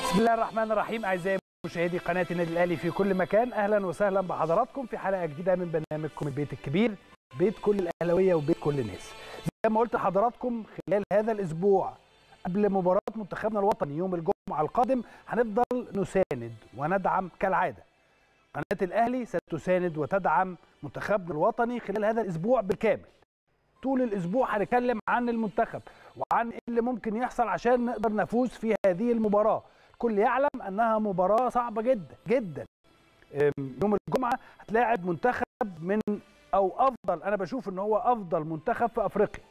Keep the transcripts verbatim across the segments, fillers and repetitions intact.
بسم الله الرحمن الرحيم. اعزائي مشاهدي قناه النادي الاهلي في كل مكان، اهلا وسهلا بحضراتكم في حلقه جديده من برنامجكم البيت الكبير، بيت كل الاهلاويه وبيت كل الناس. زي ما قلت لحضراتكم خلال هذا الاسبوع قبل مباراه منتخبنا الوطني يوم الجمعه القادم هنفضل نساند وندعم كالعاده. قناه الاهلي ستساند وتدعم منتخبنا الوطني خلال هذا الاسبوع بالكامل. طول الاسبوع هنتكلم عن المنتخب وعن ايه اللي ممكن يحصل عشان نقدر نفوز في هذه المباراه. الكل يعلم انها مباراه صعبه جدا جدا. يوم الجمعه هتلاعب منتخب من او افضل، انا بشوف ان هو افضل منتخب في افريقيا،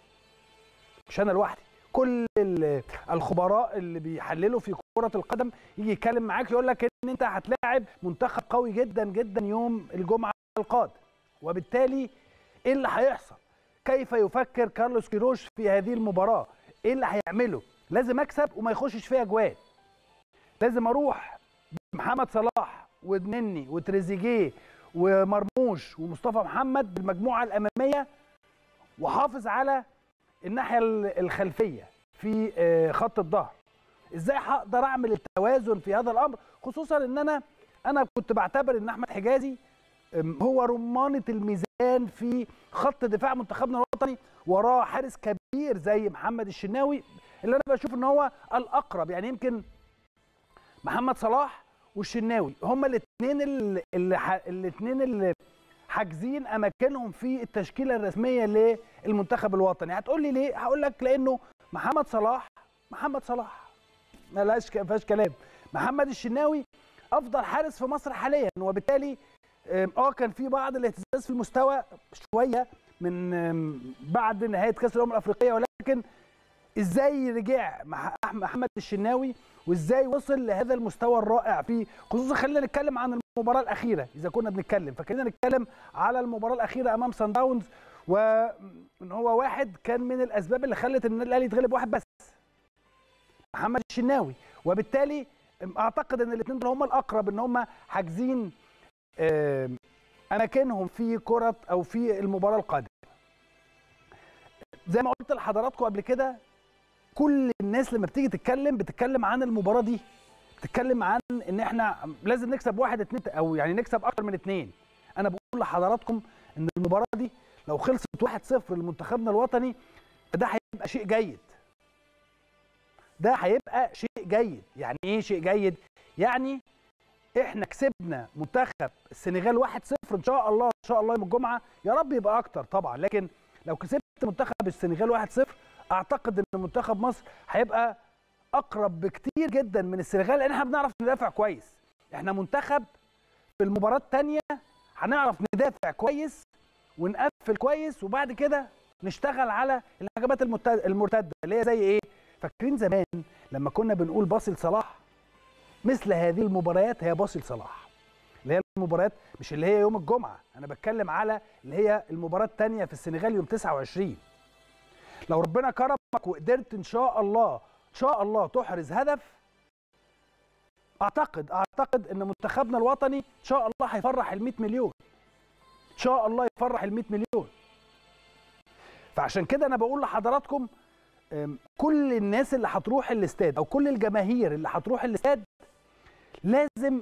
مش انا لوحدي. كل الخبراء اللي بيحللوا في كره القدم يجي يتكلم معاك يقول لك ان انت هتلاعب منتخب قوي جدا جدا يوم الجمعه القادم. وبالتالي ايه اللي هيحصل؟ كيف يفكر كارلوس كيروش في هذه المباراه؟ ايه اللي هيعمله؟ لازم اكسب وما يخشش فيها اجوان. لازم اروح محمد صلاح ونني وتريزيجيه ومرموش ومصطفى محمد بالمجموعه الاماميه وحافظ على الناحيه الخلفيه في خط الظهر. ازاي هقدر اعمل التوازن في هذا الامر، خصوصا ان انا انا كنت بعتبر ان احمد حجازي هو رمانه الميزان في خط دفاع منتخبنا الوطني، وراه حارس كبير زي محمد الشناوي اللي انا بشوف ان هو الاقرب. يعني يمكن محمد صلاح والشناوي هما الاثنين اللي الاثنين اللي حاجزين اماكنهم في التشكيله الرسميه للمنتخب الوطني. هتقول لي ليه؟ هقول لك لانه محمد صلاح محمد صلاح ما لهاش فيهاش كلام. محمد الشناوي افضل حارس في مصر حاليا، وبالتالي اه كان في بعض الاهتزاز في المستوى شويه من بعد نهايه كاس الامم الافريقيه، ولكن ازاي رجع محمد الشناوي وازاي وصل لهذا المستوى الرائع في خصوصا. خلينا نتكلم عن المباراه الاخيره اذا كنا بنتكلم، فخلينا نتكلم على المباراه الاخيره امام سان داونز، وان هو واحد كان من الاسباب اللي خلت النادي الاهلي يتغلب واحد بس، محمد الشناوي. وبالتالي اعتقد ان الاثنين دول هم الاقرب ان هم حاجزين اماكنهم في كره او في المباراه القادمه. زي ما قلت لحضراتكم قبل كده، كل الناس لما بتيجي تتكلم بتتكلم عن المباراه دي، بتتكلم عن ان احنا لازم نكسب واحد اتنين او يعني نكسب اكتر من اتنين. انا بقول لحضراتكم ان المباراه دي لو خلصت واحد صفر لمنتخبنا الوطني ده هيبقى شيء جيد. ده هيبقى شيء جيد. يعني ايه شيء جيد؟ يعني احنا كسبنا منتخب السنغال واحد صفر ان شاء الله ان شاء الله يوم الجمعه، يا رب يبقى اكتر طبعا، لكن لو كسبت منتخب السنغال واحد صفر اعتقد ان منتخب مصر هيبقى اقرب بكتير جدا من السنغال، لان احنا بنعرف ندافع كويس. احنا منتخب في المباراه الثانيه هنعرف ندافع كويس ونقفل كويس، وبعد كده نشتغل على الهجمات المرتده اللي هي زي ايه؟ فاكرين زمان لما كنا بنقول باصي لصلاح؟ مثل هذه المباريات هي باصي لصلاح، اللي هي المباريات مش اللي هي يوم الجمعه، انا بتكلم على اللي هي المباراه الثانيه في السنغال يوم تسعة وعشرين. لو ربنا كرمك وقدرت ان شاء الله ان شاء الله تحرز هدف، اعتقد اعتقد ان منتخبنا الوطني ان شاء الله هيفرح ال مية مليون، ان شاء الله يفرح ال مية مليون. فعشان كده انا بقول لحضراتكم كل الناس اللي هتروح الاستاد او كل الجماهير اللي هتروح الاستاد لازم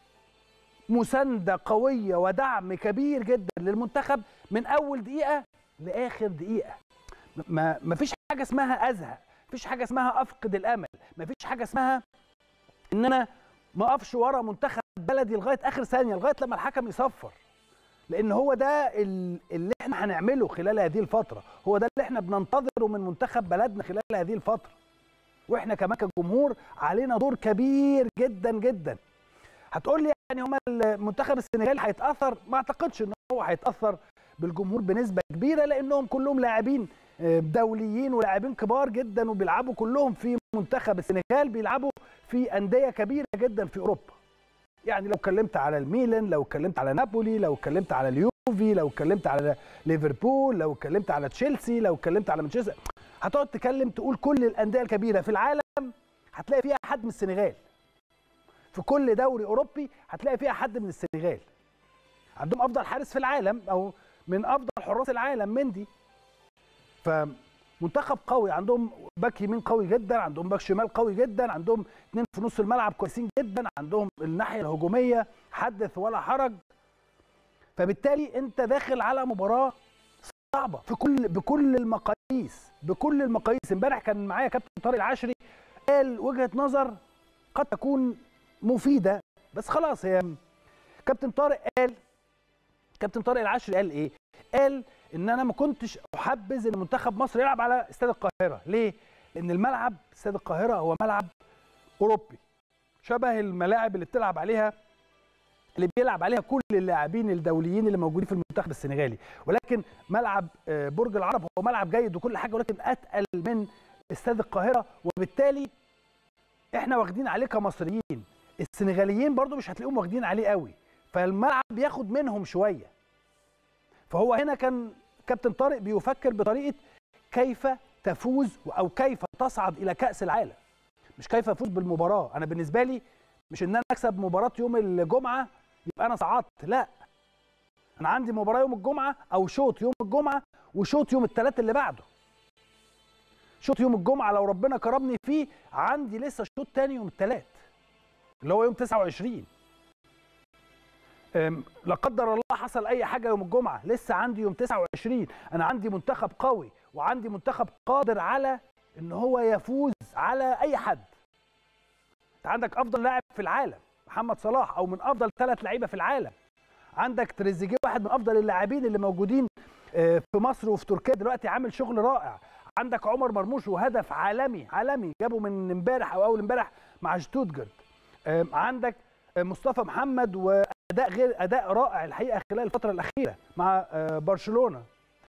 مسانده قويه ودعم كبير جدا للمنتخب من اول دقيقه لاخر دقيقه. ما ما فيش حاجه اسمها ازهق، ما فيش حاجه اسمها افقد الامل، ما فيش حاجه اسمها ان انا ما اقفش ورا منتخب بلدي لغايه اخر ثانيه، لغايه لما الحكم يصفر، لان هو ده اللي احنا هنعمله خلال هذه الفتره، هو ده اللي احنا بننتظره من منتخب بلدنا خلال هذه الفتره. واحنا كمان كجمهور علينا دور كبير جدا جدا. هتقول لي يعني هما المنتخب السنغالي هيتاثر؟ ما اعتقدش ان هو هيتاثر بالجمهور بنسبه كبيره، لانهم كلهم لاعبين دوليين ولاعبين كبار جدا، وبيلعبوا كلهم في منتخب السنغال، بيلعبوا في انديه كبيره جدا في اوروبا. يعني لو اتكلمت على الميلان، لو اتكلمت على نابولي، لو اتكلمت على اليوفي، لو اتكلمت على ليفربول، لو اتكلمت على تشيلسي، لو اتكلمت على مانشستر، هتقعد تتكلم تقول كل الانديه الكبيره في العالم هتلاقي فيها حد من السنغال. في كل دوري اوروبي هتلاقي فيها حد من السنغال. عندهم افضل حارس في العالم او من افضل حراس العالم مندي. ف منتخب قوي، عندهم باك يمين قوي جدا، عندهم باك شمال قوي جدا، عندهم اثنين في نص الملعب كويسين جدا، عندهم الناحيه الهجوميه حدث ولا حرج. فبالتالي انت داخل على مباراه صعبه في كل بكل المقاييس بكل المقاييس. امبارح كان معايا كابتن طارق العشري قال وجهه نظر قد تكون مفيده، بس خلاص هي كابتن طارق قال كابتن طارق العشري قال ايه؟ قال ان انا ما كنتش احبذ ان منتخب مصر يلعب على استاد القاهره. ليه؟ لان الملعب استاد القاهره هو ملعب اوروبي شبه الملاعب اللي بتلعب عليها اللي بيلعب عليها كل اللاعبين الدوليين اللي موجودين في المنتخب السنغالي، ولكن ملعب برج العرب هو ملعب جيد وكل حاجه، ولكن اتقل من استاد القاهره، وبالتالي احنا واخدين عليه كمصريين. السنغاليين برضو مش هتلاقيهم واخدين عليه قوي، فالملعب بياخد منهم شويه. فهو هنا كان كابتن طارق بيفكر بطريقه كيف تفوز او كيف تصعد الى كاس العالم، مش كيف افوز بالمباراه. انا بالنسبه لي مش ان انا اكسب مباراه يوم الجمعه يبقى انا صعدت، لا، انا عندي مباراه يوم الجمعه او شوط يوم الجمعه وشوط يوم الثلاث اللي بعده. شوط يوم الجمعه لو ربنا كرمني فيه عندي لسه شوط تاني يوم الثلاث اللي هو يوم تسعة وعشرين. لا قدر الله حصل اي حاجه يوم الجمعه لسه عندي يوم تسعة وعشرين. انا عندي منتخب قوي وعندي منتخب قادر على ان هو يفوز على اي حد. انت عندك افضل لاعب في العالم محمد صلاح، او من افضل ثلاث لعيبه في العالم. عندك تريزيجيه واحد من افضل اللاعبين اللي موجودين في مصر وفي تركيا دلوقتي عامل شغل رائع. عندك عمر مرموش وهدف عالمي عالمي جابه من امبارح او اول امبارح مع شتوتجارت. عندك مصطفى محمد واداء غير اداء رائع الحقيقه خلال الفتره الاخيره مع برشلونه.